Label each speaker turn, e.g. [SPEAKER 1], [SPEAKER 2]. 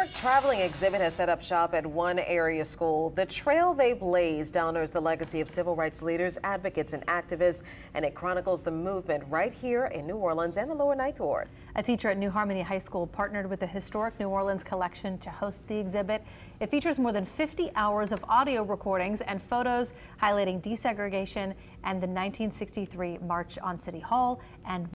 [SPEAKER 1] historic traveling exhibit has set up shop at one area school. The trail they blazed honors the legacy of civil rights leaders, advocates, and activists, and it chronicles the movement right here in New Orleans and the Lower Ninth Ward.
[SPEAKER 2] A teacher at New Harmony High School partnered with the Historic New Orleans Collection to host the exhibit. It features more than 50 hours of audio recordings and photos highlighting desegregation and the 1963 March on City Hall and